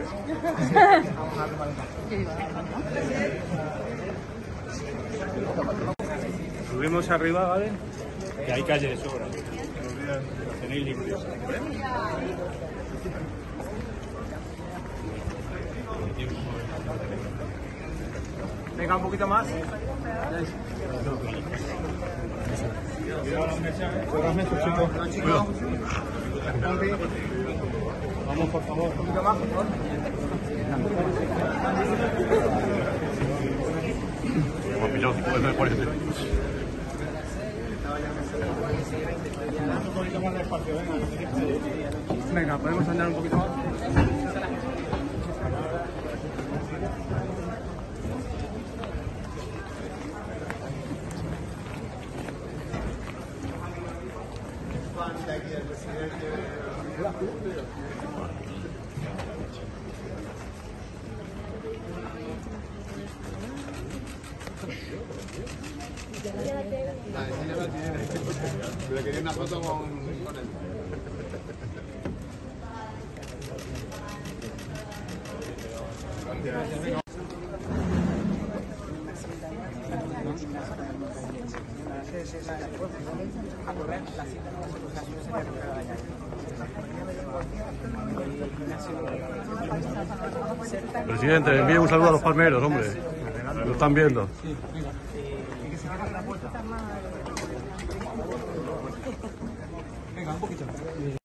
Subimos arriba, ¿vale? Que hay calle de sobra. Lo tenéis limpios. Venga, un poquito más. Cuidado. Vamos, por favor. Un poquito más, por favor. Venga, podemos andar un poquito más. Le quería una foto con él. Presidente, envíe un saludo a los palmeros, hombre. Lo están viendo. Venga, un poquito.